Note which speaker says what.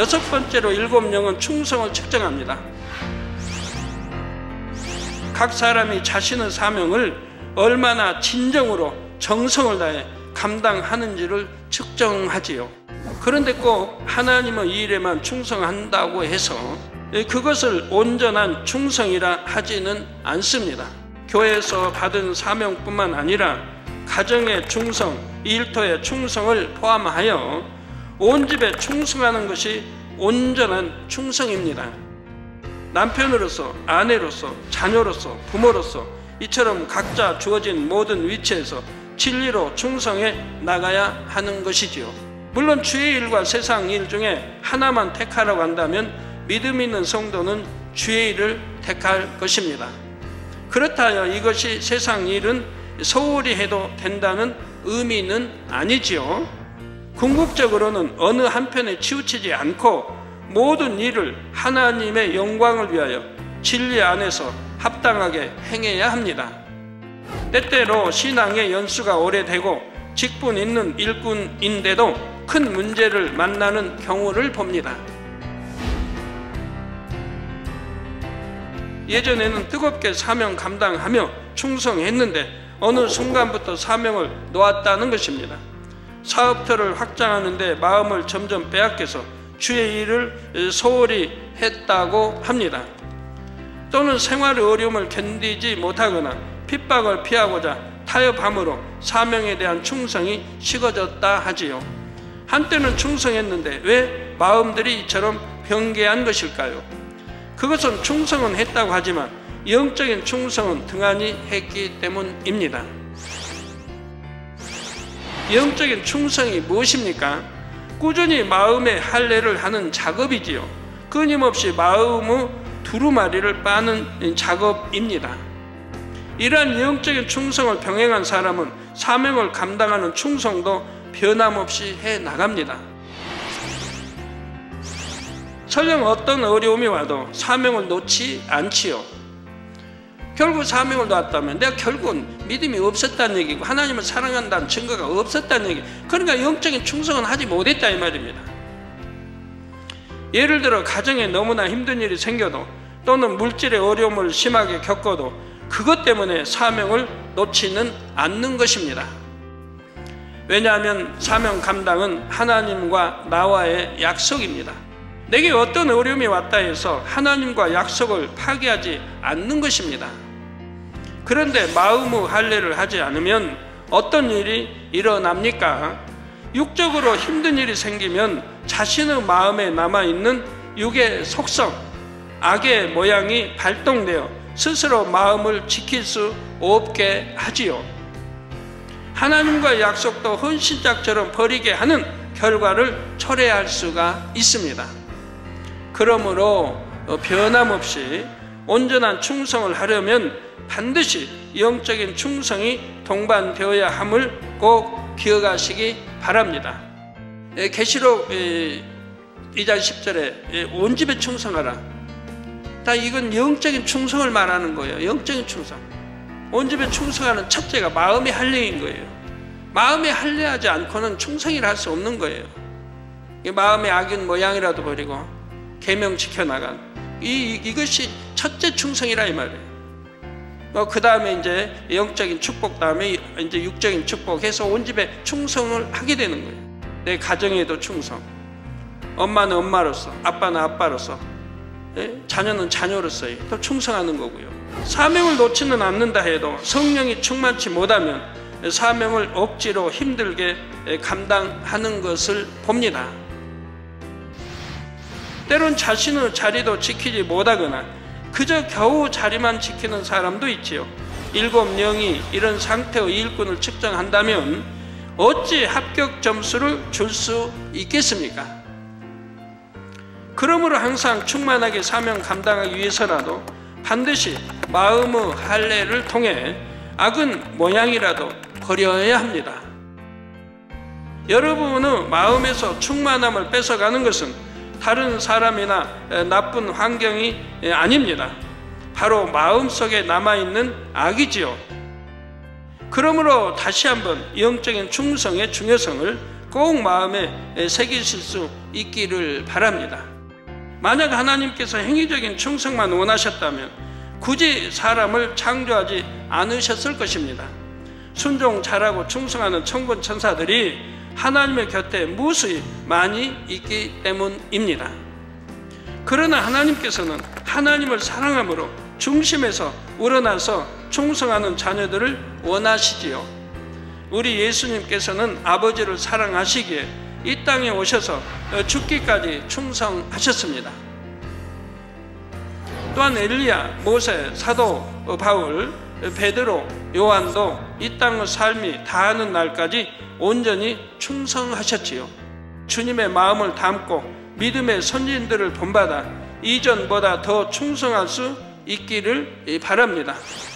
Speaker 1: 여섯 번째로 일곱 영은 충성을 측정합니다. 각 사람이 자신의 사명을 얼마나 진정으로 정성을 다해 감당하는지를 측정하지요. 그런데 꼭 하나님의 일에만 충성한다고 해서 그것을 온전한 충성이라 하지는 않습니다. 교회에서 받은 사명뿐만 아니라 가정의 충성, 일터의 충성을 포함하여 온 집에 충성하는 것이 온전한 충성입니다. 남편으로서, 아내로서, 자녀로서, 부모로서 이처럼 각자 주어진 모든 위치에서 진리로 충성해 나가야 하는 것이지요. 물론 주의 일과 세상 일 중에 하나만 택하라고 한다면 믿음 있는 성도는 주의 일을 택할 것입니다. 그렇다 하여 이것이 세상 일은 소홀히 해도 된다는 의미는 아니지요. 궁극적으로는 어느 한편에 치우치지 않고 모든 일을 하나님의 영광을 위하여 진리 안에서 합당하게 행해야 합니다. 때때로 신앙의 연수가 오래되고 직분 있는 일꾼인데도 큰 문제를 만나는 경우를 봅니다. 예전에는 뜨겁게 사명 감당하며 충성했는데 어느 순간부터 사명을 놓았다는 것입니다. 사업터를 확장하는데 마음을 점점 빼앗겨서 주의 일을 소홀히 했다고 합니다. 또는 생활의 어려움을 견디지 못하거나 핍박을 피하고자 타협함으로 사명에 대한 충성이 식어졌다 하지요. 한때는 충성했는데 왜 마음들이 이처럼 변개한 것일까요? 그것은 충성은 했다고 하지만 영적인 충성은 등한히 했기 때문입니다. 영적인 충성이 무엇입니까? 꾸준히 마음의 할례를 하는 작업이지요. 끊임없이 마음의 두루마리를 빠는 작업입니다. 이러한 영적인 충성을 병행한 사람은 사명을 감당하는 충성도 변함없이 해나갑니다. 설령 어떤 어려움이 와도 사명을 놓지 않지요. 결국 사명을 놓았다면 내가 결국은 믿음이 없었다는 얘기고 하나님을 사랑한다는 증거가 없었다는 얘기. 그러니까 영적인 충성은 하지 못했다 이 말입니다. 예를 들어 가정에 너무나 힘든 일이 생겨도 또는 물질의 어려움을 심하게 겪어도 그것 때문에 사명을 놓지는 않는 것입니다. 왜냐하면 사명 감당은 하나님과 나와의 약속입니다. 내게 어떤 어려움이 왔다 해서 하나님과 약속을 파기하지 않는 것입니다. 그런데 마음의 할례를 하지 않으면 어떤 일이 일어납니까? 육적으로 힘든 일이 생기면 자신의 마음에 남아있는 육의 속성, 악의 모양이 발동되어 스스로 마음을 지킬 수 없게 하지요. 하나님과의 약속도 헌신짝처럼 버리게 하는 결과를 초래할 수가 있습니다. 그러므로 변함없이 온전한 충성을 하려면 반드시 영적인 충성이 동반되어야 함을 꼭 기억하시기 바랍니다. 계시록 2장 10절에 온 집에 충성하라. 다 이건 영적인 충성을 말하는 거예요. 영적인 충성. 온 집에 충성하는 첫째가 마음의 할례인 거예요. 마음에 할례하지 않고는 충성이라 할 수 없는 거예요. 마음의 악인 모양이라도 버리고 계명 지켜나간 이것이 첫째 충성이라 이 말이에요. 그 다음에 이제 영적인 축복 다음에 이제 육적인 축복해서 온 집에 충성을 하게 되는 거예요. 내 가정에도 충성, 엄마는 엄마로서, 아빠는 아빠로서, 자녀는 자녀로서 또 충성하는 거고요. 사명을 놓지는 않는다 해도 성령이 충만치 못하면 사명을 억지로 힘들게 감당하는 것을 봅니다. 때론 자신의 자리도 지키지 못하거나 그저 겨우 자리만 지키는 사람도 있지요. 7영이 이런 상태의 일꾼을 측정한다면 어찌 합격 점수를 줄 수 있겠습니까? 그러므로 항상 충만하게 사명 감당하기 위해서라도 반드시 마음의 할례를 통해 악은 모양이라도 버려야 합니다. 여러분의 마음에서 충만함을 뺏어가는 것은 다른 사람이나 나쁜 환경이 아닙니다. 바로 마음속에 남아있는 악이지요. 그러므로 다시 한번 영적인 충성의 중요성을 꼭 마음에 새기실 수 있기를 바랍니다. 만약 하나님께서 행위적인 충성만 원하셨다면 굳이 사람을 창조하지 않으셨을 것입니다. 순종 잘하고 충성하는 천군 천사들이 하나님의 곁에 무수히 많이 있기 때문입니다. 그러나 하나님께서는 하나님을 사랑함으로 중심에서 우러나서 충성하는 자녀들을 원하시지요. 우리 예수님께서는 아버지를 사랑하시기에 이 땅에 오셔서 죽기까지 충성하셨습니다. 또한 엘리야, 모세, 사도 바울, 베드로, 요한도 이 땅의 삶이 다하는 날까지 온전히 충성하셨지요. 주님의 마음을 담고 믿음의 선진들을 본받아 이전보다 더 충성할 수 있기를 바랍니다.